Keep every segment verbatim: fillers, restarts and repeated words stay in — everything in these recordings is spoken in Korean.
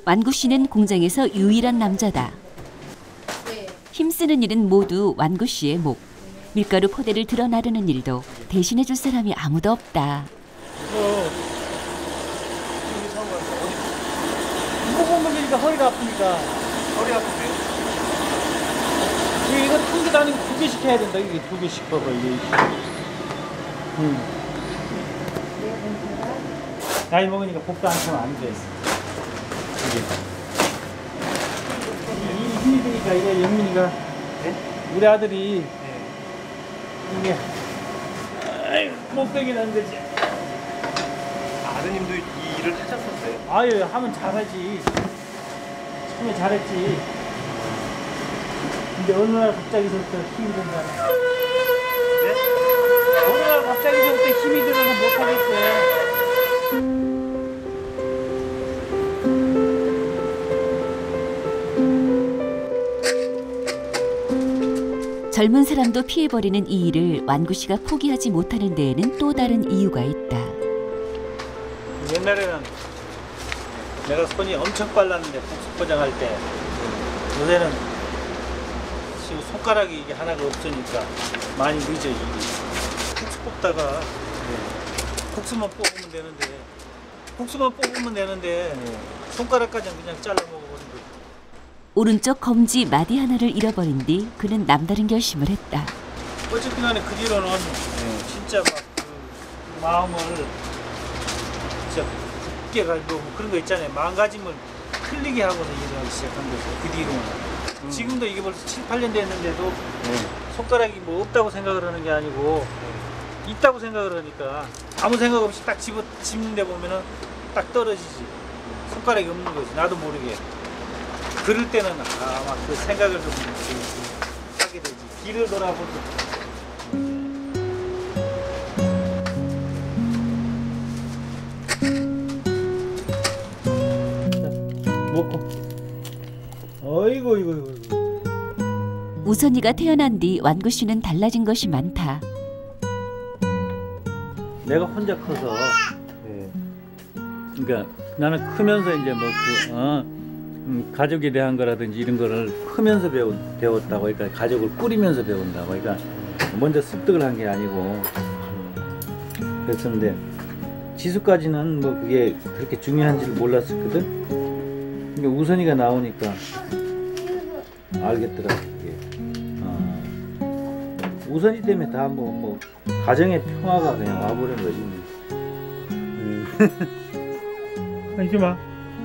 완구 씨는 공장에서 유일한 남자다. 힘쓰는 일은 모두 완구 씨의 목. 밀가루 포대를 들어 나르는 일도 대신해 줄 사람이 아무도 없다. 이거 이거 보면 되니까 허리가 아프니까. 허리 아프세요? 이거 한 개도 아니고 두 개씩 해야 된다. 이게 두 개씩 봐봐 이게. 음. 나이 먹으니까 복도 안 차면 안 돼. 이게 힘이 드니까 이게 영민이가 네? 우리 아들이 네. 이게 아유, 못 빼긴 한 거지. 아드님도 이 일을 하셨었어요? 아유 하면 잘하지. 처음에 잘했지. 근데 어느 날 갑자기서부터 힘이 든다. 네? 어느 날 갑자기서부터 힘이 들어서 못하겠어. 젊은 사람도 피해버리는 이 일을 완구 씨가 포기하지 못하는 데에는 또 다른 이유가 있다. 옛날에는 내가 손이 엄청 빨랐는데 국수 포장할 때 요새는 지금 손가락이 이게 하나가 없으니까 많이 늦어 이게. 국수 뽑다가 국수만 뽑으면 되는데 국수만 뽑으면 되는데 손가락까지는 그냥 잘라 먹어버린 거지. 오른쪽 검지 마디 하나를 잃어버린 뒤 그는 남다른 결심을 했다. 어쨌든 간에 그 뒤로는 진짜 막 그 마음을 진짜 굳게 가지고 뭐 그런 거 있잖아요. 마음가짐을 틀리게 하고서 일을 하기 시작한 거죠. 그 뒤로는. 음. 지금도 이게 벌써 칠, 팔 년 됐는데도 네. 손가락이 뭐 없다고 생각을 하는 게 아니고 네. 있다고 생각을 하니까 아무 생각 없이 딱 집어 집는 데 보면은 딱 떨어지지. 손가락이 없는 거지. 나도 모르게. 그럴 때는 아 막 그 생각을 좀 하게 되지. 길을 돌아보고. 먹고. 어이구 이거 이거. 우선이가 태어난 뒤 완구 씨는 달라진 것이 많다. 내가 혼자 커서. 네. 그러니까 나는 크면서 이제 뭐 그 어, 음, 가족에 대한 거라든지 이런 거를 크면서 배운 배웠다고. 그러니까 가족을 꾸리면서 배운다고. 그러니까 먼저 습득을 한 게 아니고. 그랬었는데 지수까지는 뭐 그게 그렇게 중요한지를 몰랐었거든. 그러니까 우선이가 나오니까 알겠더라. 그게. 어. 우선이 때문에 다 뭐 뭐 가정의 평화가 그냥 와버린 거지. 음. 하지 마.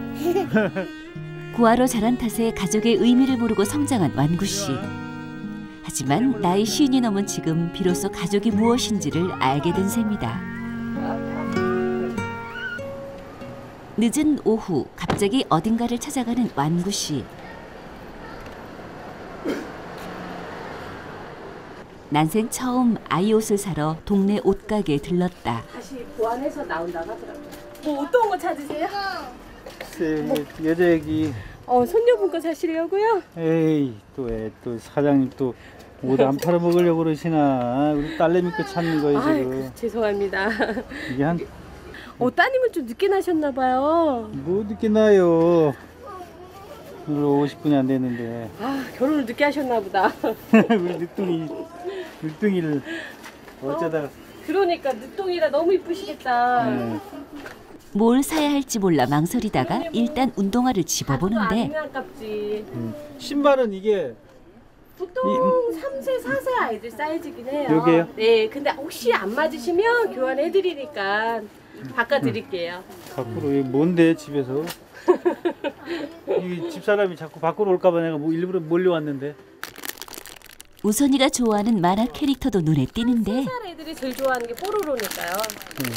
구아로 자란 탓에 가족의 의미를 모르고 성장한 완구 씨. 하지만 나이 쉰이 넘은 지금 비로소 가족이 무엇인지를 알게 된 셈이다. 늦은 오후 갑자기 어딘가를 찾아가는 완구 씨. 난생 처음 아이 옷을 사러 동네 옷가게에 들렀다. 다시 보완해서 나온다고 하더라고요. 뭐 어떤 거 찾으세요? 글쎄, 뭐. 여자 얘기. 어, 손녀분 거 사시려고요? 에이, 또 왜 또 사장님 또 옷 안 팔아 먹으려고 그러시나. 우리 딸내미 거 찾는 거예요 지금. 아이고, 죄송합니다. 이게 한 어, 따님은 좀 늦게 나셨나 봐요. 뭐 늦게 나요. 오늘 오십 분이 안 됐는데. 아, 결혼을 늦게 하셨나 보다. 우리 늦둥이 늦둥이를 어쩌다가. 어, 그러니까 늦둥이라 너무 이쁘시겠다. 네. 뭘 사야 할지 몰라 망설이다가 일단 운동화를 집어보는데 아깝지. 음. 신발은 이게 보통 이, 삼 세, 사 세 아이들 사이즈긴 해요. 여기요? 네, 근데 혹시 안 맞으시면 교환해드리니까 바꿔드릴게요. 음. 밖으로 이게 뭔데 집에서? 이 집사람이 자꾸 밖으로 올까봐 내가 뭐 일부러 몰려왔는데. 우선이가 좋아하는 만화 캐릭터도 눈에 띄는데 세 살 애들이 제일 좋아하는 게 뽀로로니까요. 음.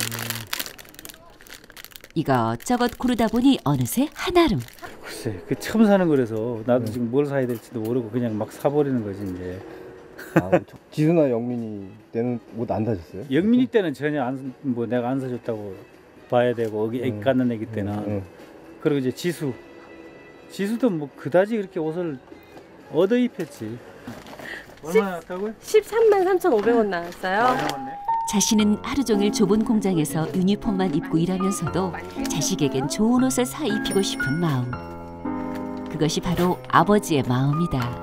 이것저것 고르다 보니 어느새 한아름. 글쎄, 그 처음 사는 거라서 나도 음. 지금 뭘 사야 될지도 모르고 그냥 막 사버리는 거지 이제. 아, 지수나 영민이 때는 옷 안 사셨어요? 영민이 때는 전혀 안, 뭐 내가 안 사줬다고 봐야 되고 애기, 애기 갖는 애기 때는. 음, 음. 그리고 이제 지수, 지수도 뭐 그다지 그렇게 옷을 얻어 입혔지. 얼마나 났다고요? 십삼만 삼천오백 원 나왔어요. 자신은 하루 종일 좁은 공장에서 유니폼만 입고 일하면서도 자식에겐 좋은 옷을 사 입히고 싶은 마음. 그것이 바로 아버지의 마음이다.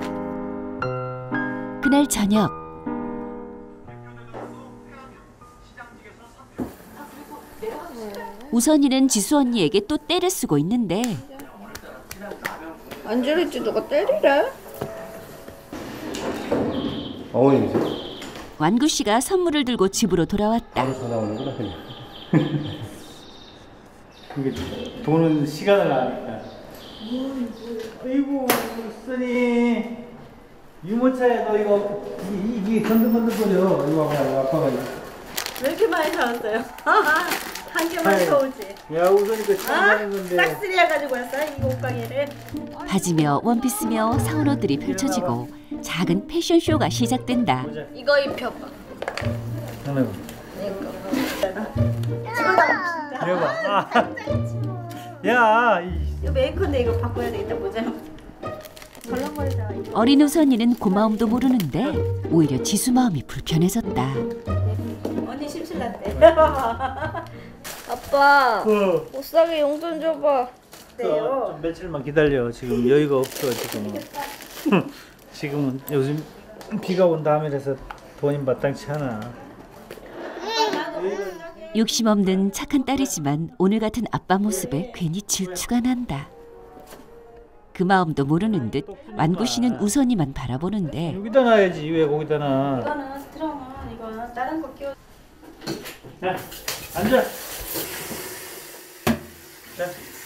그날 저녁. 우선이는 지수 언니에게 또 떼를 쓰고 있는데 안 저랬지 누가 때리래? 어머님이세요? 완구 씨가 선물을 들고 집으로 돌아왔다. 바로 전화 오는구나 그냥. 그게 돈은 시간을 아니까. 아이고 쓰니 유모차에 너 이거 이- 이게 건들건들거려. 이거 봐봐 이거 아빠가 이거. 왜 이렇게 많이 사왔어요? 한 개만 아이, 더 오지. 야 우선이가 처음 하는 건데. 싹쓸이해 가지고 왔어 이 옷가게를. 바지며 원피스며 사온 옷들이 펼쳐지고 작은 패션쇼가 시작된다. 보자. 이거 입혀봐. 하나 봐. 이거 봐. 아. 야, 이 이거 메이커인데 이거 바꿔야 되겠다 보자. 덜렁거리잖아. 어린 우선이는 고마움도 모르는데 오히려 지수 마음이 불편해졌다. 언니 심실났대. 아빠 그, 옷 사게 용돈 줘봐. 그, 좀 며칠만 기다려. 지금 여유가 없어 지금은. 지금은 요즘 비가 온 다음이라서 돈이 마땅치 않아. 욕심 없는 착한 딸이지만 오늘 같은 아빠 모습에 괜히 질투가 난다. 그 마음도 모르는 듯 완구 씨는 우선이만 바라보는데 여기다 놔야지. 왜 거기다 놔? 이거는 스트롱은 이거 다른 거 끼워. 자, 앉아. 자.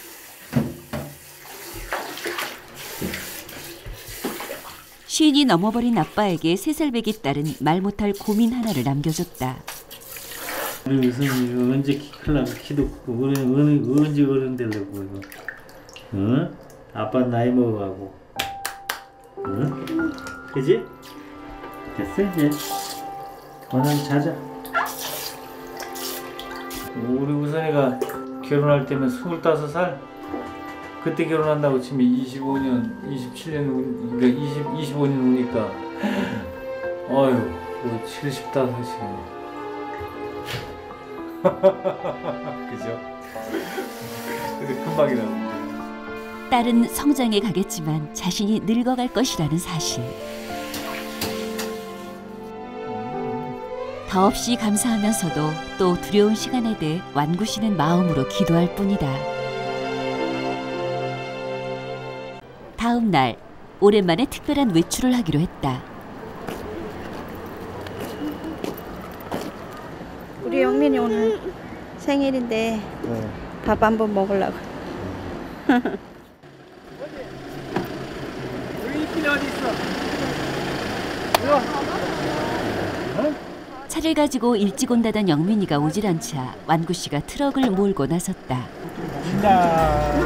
쉰이 넘어버린 아빠에게 세 살 배기 딸은 말 못할 고민 하나를 남겨줬다. 우리 우선이 이거 언제 키 클라고 키도 크고 어른 어른 언제 어른 되려고 이거. 응? 아빠 나이 먹어가고. 응? 그지? 됐어 이제. 그만 자자. 우리 우선이가 결혼할 때면 스물다섯 살. 그때 결혼한다고 치면 이십오 년, 이십칠 년, 그러니까 이십, 이십오 년 오니까 어휴, 칠십다섯이네. 그죠? 근데 금방이라고. 딸은 성장해 가겠지만 자신이 늙어갈 것이라는 사실. 더없이 감사하면서도 또 두려운 시간에 대해 완구 씨는 마음으로 기도할 뿐이다. 다음 날 오랜만에 특별한 외출을 하기로 했다. 우리 영민이 오늘 생일인데 네. 밥 한번 먹으려고. 우리 이쁜이 어디 있어? 차를 가지고 일찍 온다던 영민이가 오질 않자 완구 씨가 트럭을 몰고 나섰다. 진다.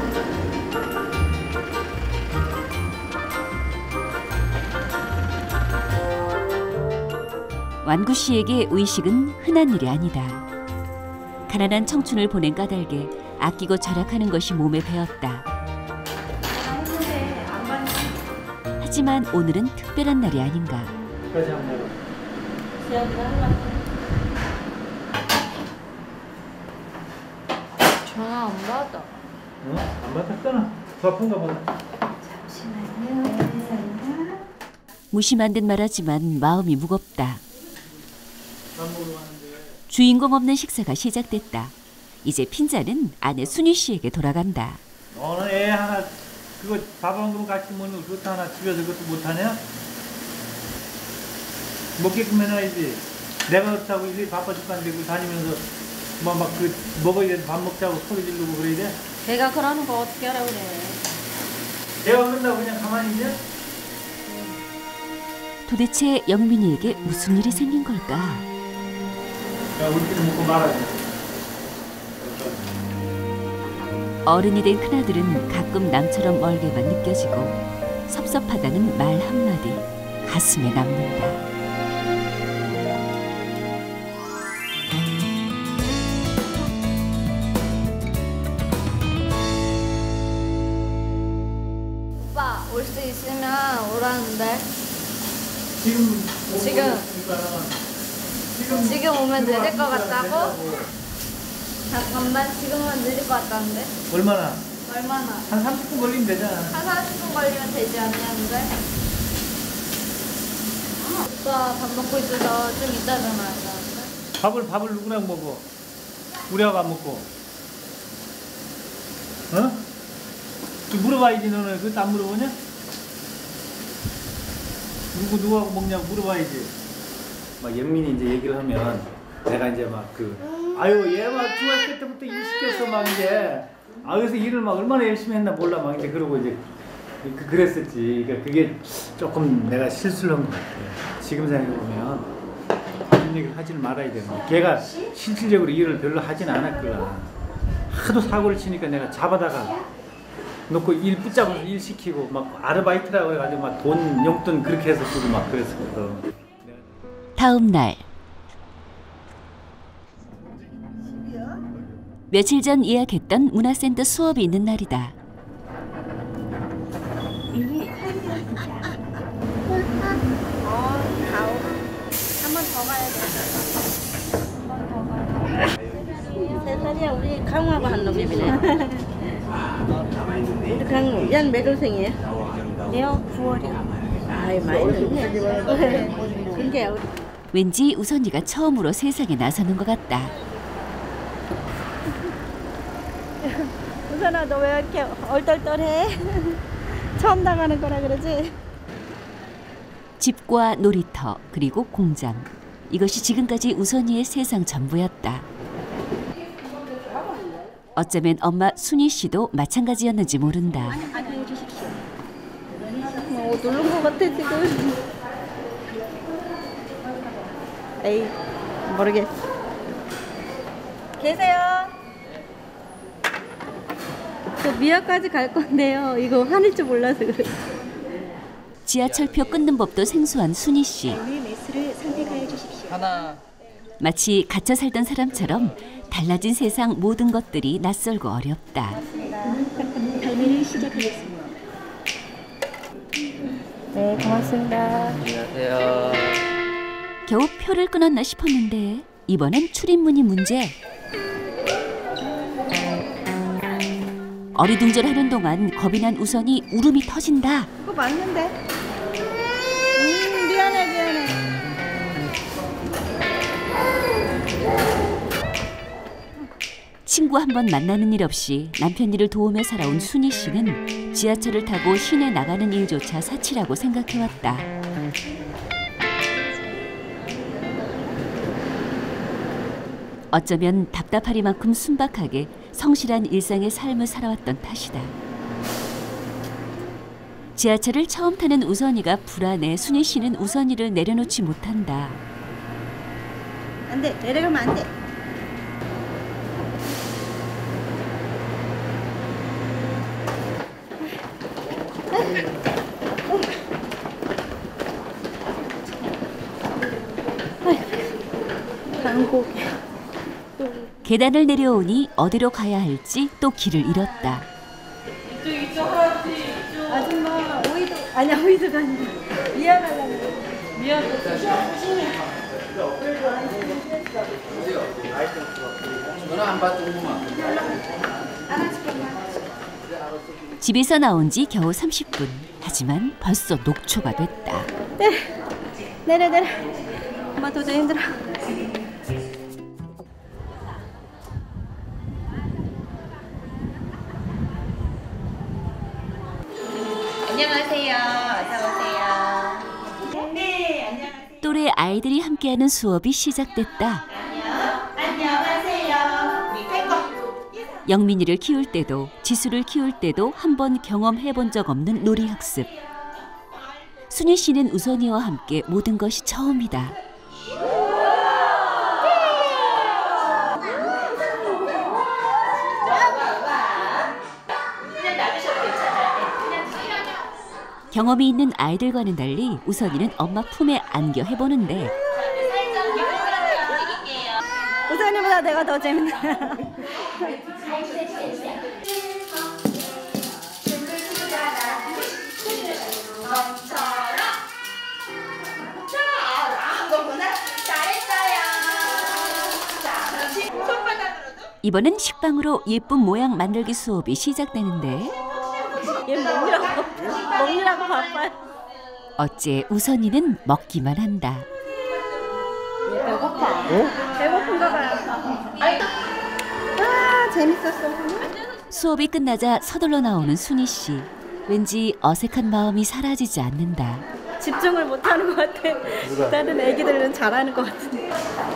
완구 씨에게 의식은 흔한 일이 아니다. 가난한 청춘을 보낸 까닭에 아끼고 절약하는 것이 몸에 배었다. 하지만 오늘은 특별한 날이 아닌가. 까지 한번 해봐. 전화 안 받아. 응? 안 받았잖아. 바쁜가 보다. 무심한 듯 말하지만 마음이 무겁다. 주인공 없는 식사가 시작됐다. 이제 핀잔은 아내 순희 씨에게 돌아간다. 너는 애 하나 그거 밥 한 그릇 같이 먹는 그것도 하나 집에서 그것도 못하냐? 먹게끔 해놔야지. 내가 그렇다고 일일이 바빠 죽겠는데 그 다니면서 뭐 막 그 먹어야 돼. 밥 먹자고 소리 지르고 그래야 돼. 걔가 그러는 거 어떻게 하라고 그래. 내가 그런다고 그냥 가만히 있냐? 도대체 영민이에게 무슨 일이 생긴 걸까? 야 우리끼리 먹고 말아야 돼. 어른이 된 큰아들은 가끔 남처럼 멀게만 느껴지고 섭섭하다는 말 한마디 가슴에 남는다. 오빠 올 수 있으면 오라는데. 지금 지금. 지금 오면 늦을 것 같다고? 잠깐만, 지금 오면 늦을 것 같다는데? 얼마나? 얼마나? 한 삼십 분 걸리면 되잖아. 한 사십 분 걸리면 되지 않냐는데? 오빠 밥 먹고 있어서 좀 이따 전화한다는데? 밥을 밥을 누구랑 먹어? 우리하고 안 먹고. 어? 좀 물어봐야지. 너는 그것도 안 물어보냐? 누구 누구하고 먹냐고 물어봐야지. 막 영민이 이제 얘기를 하면 내가 이제 막 그 아유 얘 막 중학교 때부터 일 시켰어 막 이제 아 그래서 일을 막 얼마나 열심히 했나 몰라 막 이제 그러고 이제 그, 그랬었지. 그러니까 그게 조금 내가 실수를 한 것 같아. 지금 생각해 보면 그런 얘기를 하지는 말아야 되는데 걔가 실질적으로 일을 별로 하진 않았거든. 하도 사고를 치니까 내가 잡아다가 놓고 일 붙잡아서 일 시키고 막 아르바이트라고 해가지고 막 돈 용돈 그렇게 해서 주고 막 그랬었거든. 다음 날 며칠 전 예약했던 문화센터 수업이 있는 날이다. 한 번 더 가야 돼. 한 번 더 가야 돼. 세 살이야. 우리 강우하고 한 놈이네. 우리 강우, 얘는 몇 월생이에요? 얘요? 구월이요. 아이, 많이 늦네. 근데 왠지 우선이가 처음으로 세상에 나서는 것 같다. 우선아, 너 왜 이렇게 얼떨떨해? 처음 나가는 거라 그러지? 집과 놀이터 그리고 공장. 이것이 지금까지 우선이의 세상 전부였다. 어쩌면 엄마 순희 씨도 마찬가지였는지 모른다. 어, 누른 것 같아 지금. 에이, 모르겠어. 계세요? 저 미아까지 갈 건데요. 이거 화낼 줄 몰라서 그래. 지하철표 끊는 법도 생소한 순희 씨. 하나. 마치 갇혀 살던 사람처럼 달라진 세상 모든 것들이 낯설고 어렵다. 발매를 시작하겠습니다. 네, 고맙습니다. 안녕하세요. 겨우 표를 끊었나 싶었는데 이번엔 출입문이 문제. 어리둥절하는 동안 겁이 난 우선이 울음이 터진다. 그거 맞는데? 음, 미안해, 미안해. 친구 한 번 만나는 일 없이 남편 일을 도우며 살아온 순희 씨는 지하철을 타고 시내 나가는 일조차 사치라고 생각해왔다. 어쩌면 답답하리만큼 순박하게 성실한 일상의 삶을 살아왔던 탓이다. 지하철을 처음 타는 우선이가 불안해 순희 씨는 우선이를 내려놓지 못한다. 안 돼, 내려가면 안 돼. 강고개. 계단을 내려오니 어디로 가야 할지 또 길을 잃었다. 이쪽 이쪽 할아버지 이쪽. 아줌마 오이도 아니야 오이도가 아니라 미안하다는 거. 미안. 전화 안 받더구만. 집에서 나온 지 겨우 삼십 분. 하지만 벌써 녹초가 됐다. 내려 내려 내려. 엄마 도저히 힘들어. 안녕하세요. 어서 오세요. 네, 안녕하세요. 또래 아이들이 함께하는 수업이 시작됐다. 안녕하세요. 우리 태권. 영민이를 키울 때도 지수를 키울 때도 한 번 경험해본 적 없는 놀이학습. 순희 씨는 우선이와 함께 모든 것이 처음이다. 경험이 있는 아이들과는 달리 우선이는 엄마 품에 안겨 해보는데 우선이보다 내가 더 재밌네. 잘했어요. 이번엔 식빵으로 예쁜 모양 만들기 수업이 시작되는데 얘 먹느라고 먹느라고 바빠요. 어째 우선이는 먹기만 한다. 얘 배고파. 배고픈가 봐요. 아 재밌었어. 수업이 끝나자 서둘러 나오는 순희 씨. 왠지 어색한 마음이 사라지지 않는다. 집중을 못하는 것 같아. 다른 애기들은 잘하는 것 같은데.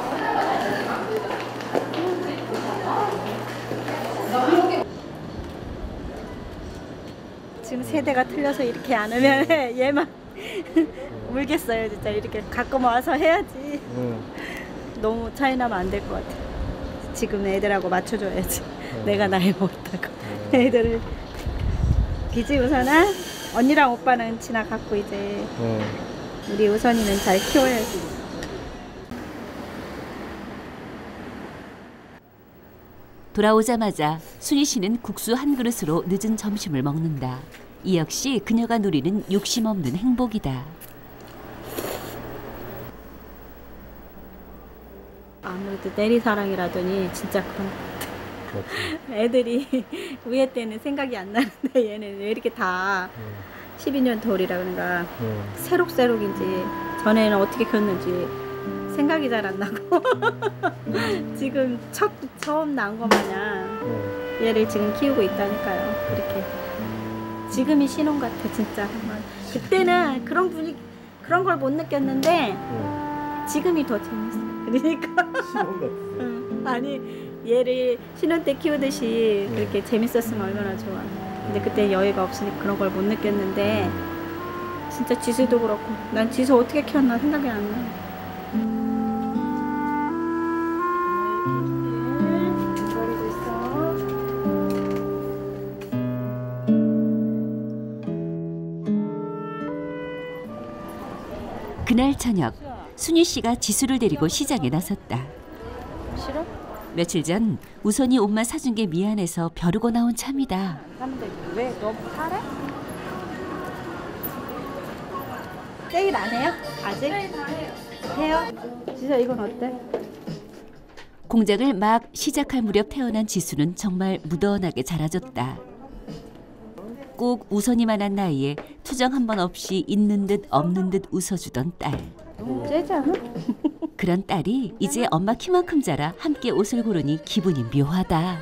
지금 세대가 틀려서 이렇게 안 하면 얘만 울겠어요. 진짜 이렇게 가끔 와서 해야지. 응. 너무 차이 나면 안 될 것 같아. 지금 애들하고 맞춰줘야지. 내가 나이 먹었다고. 애들을. 기지 우선아? 언니랑 오빠는 지나갔고 이제 응. 우리 우선이는 잘 키워야지. 돌아오자마자 순희 씨는 국수 한 그릇으로 늦은 점심을 먹는다. 이 역시 그녀가 누리는 욕심 없는 행복이다. 아무래도 내리사랑이라더니 진짜 그런 것 같아. 애들이 위에 때는 생각이 안 나는데 얘는 왜 이렇게 다 응. 십이 년 돌이라 그런가 응. 새록새록인지 전에는 어떻게 켰는지 생각이 잘 안 나고 지금 첫, 처음 난 거 마냥 응. 얘를 지금 키우고 있다니까요. 이렇게 지금이 신혼 같아 진짜. 그때는 그런 분위기 그런 걸 못 느꼈는데 응. 지금이 더 재밌어. 그러니까 신혼 같으세요. 응. 아니 얘를 신혼 때 키우듯이 그렇게 재밌었으면 얼마나 좋아. 근데 그때 여유가 없으니까 그런 걸 못 느꼈는데 진짜 지수도 그렇고 난 지수 어떻게 키웠나 생각이 안 나. 기다리고 있어. 그날 저녁 순희 씨가 지수를 데리고 시장에 나섰다. 싫어? 며칠 전 우선이 옷만 사준 게 미안해서 벼르고 나온 참이다. 사면 되지. 왜? 너 사래? 세일 안 해요? 아직? 세일 다 해요. 해요? 지수야 이건 어때? 공장을 막 시작할 무렵 태어난 지수는 정말 무던하게 자라줬다. 꼭 우선이만한 나이에 투정 한 번 없이 있는 듯 없는 듯 웃어주던 딸. 째잖아. 그런 딸이 이제 엄마 키만큼 자라 함께 옷을 고르니 기분이 묘하다.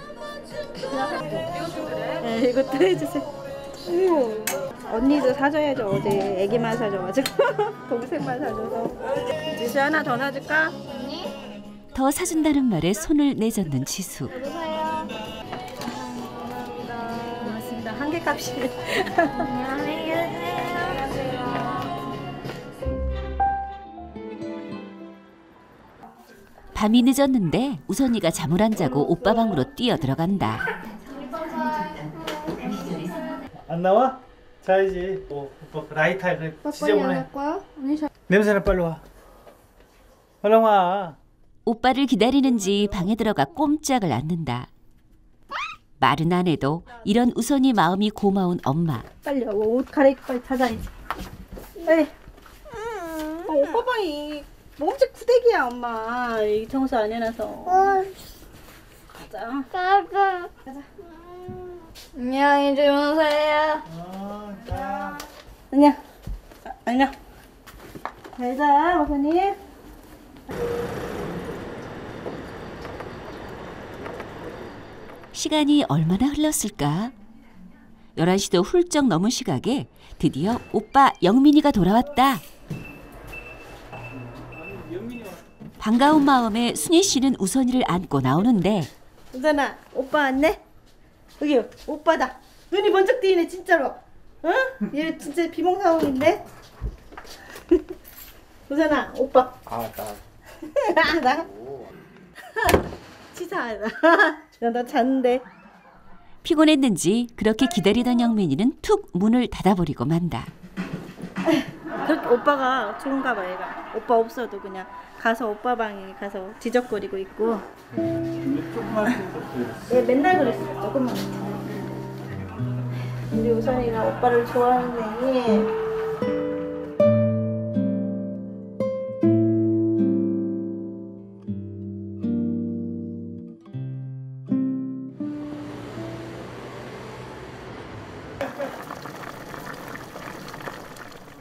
네, 이것도 해주세요. 음. 언니도 사줘야죠. 어제 애기만 사줘가지고 동생만 사줘서. 지수 하나 더 놔줄까? 더 사준다는 말에 손을 내젓는 지수. 고맙습니다. 한 개 값이. 안녕히 계세요. 밤이 늦었는데 우선이가 잠을 안 자고 오빠 방으로 뛰어 들어간다. 안 나와? 자야지. 어, 오빠 라이터를 지저분해. 냄새나 빨리 와. 얼른 와. 오빠를 기다리는지 방에 들어가 꼼짝을 않는다. 말은 안 해도 이런 우선이 마음이 고마운 엄마. 빨리 옷 갈아입고 빨리 찾아야지. 빨리. 어, 오빠 방이 엄청 구대기야 엄마. 이 청소 안 해놔서. 가자. 가자. 가자. 안녕히 주무세요. 어, 자. 안녕. 아, 안녕. 잘자 어머니. 시간이 얼마나 흘렀을까? 열한 시도 훌쩍 넘은 시각에 드디어 오빠 영민이가 돌아왔다. 반가운 마음에 순희 씨는 우선이를 안고 나오는데 우선아 오빠 왔네? 여기 오빠다. 눈이 번쩍 뜨이네 진짜로. 응? 얘 진짜 비몽사몽인데? 우선아 오빠. 아, 나. 아, 나? 치사하다. 야, 나 잤는데. 피곤했는지 그렇게 기다리던 영민이는 툭 문을 닫아버리고 만다. 그렇게 오빠가 좋은가 봐 얘가. 오빠 없어도 그냥 가서 오빠 방에 가서 뒤적거리고 있고. 얘 맨날 그랬어. 조금만. 우리 우선이가 오빠를 좋아하는데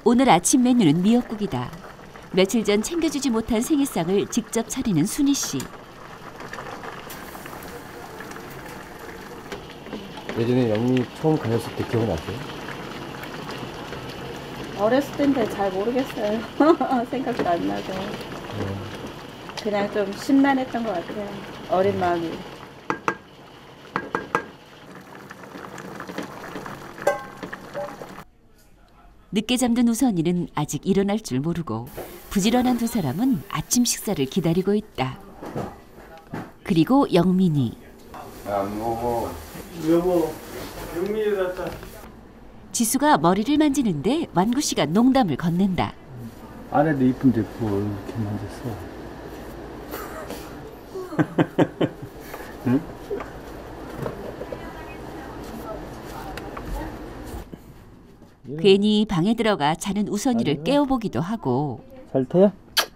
오늘 아침 메뉴는 미역국이다. 며칠 전 챙겨주지 못한 생일상을 직접 차리는 순희 씨. 예전에 영미 처음 가셨을 때 기억나세요? 어렸을 때인데 잘 모르겠어요. 생각도 안 나고. 그냥 좀 심란했던 것 같아요. 어린 마음이. 늦게 잠든 우선이는 아직 일어날 줄 모르고 부지런한 두 사람은 아침 식사를 기다리고 있다. 그리고 영민이. 안 먹어. 여보, 영민이 같다. 지수가 머리를 만지는데 완구 씨가 농담을 건넨다. 안에도 이쁜데 뭘 이렇게 만졌어? 응? 괜히 방에 들어가 자는 우선이를 깨워보기도 하고 살태야?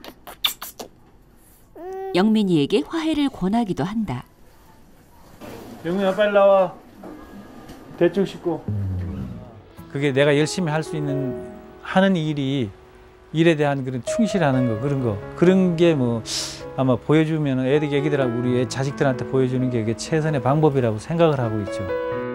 영민이에게 화해를 권하기도 한다. 영민아 빨리 나와. 대충 씻고. 그게 내가 열심히 할 수 있는 하는 일이 일에 대한 그런 충실하는 거 그런 거 그런 게 뭐 아마 보여주면 애들 애기들하고 우리 애 자식들한테 보여주는 게 이게 최선의 방법이라고 생각을 하고 있죠.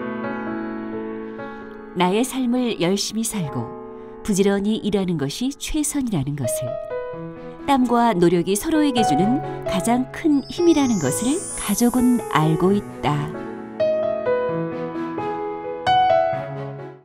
나의 삶을 열심히 살고 부지런히 일하는 것이 최선이라는 것을, 땀과 노력이 서로에게 주는 가장 큰 힘이라는 것을 가족은 알고 있다.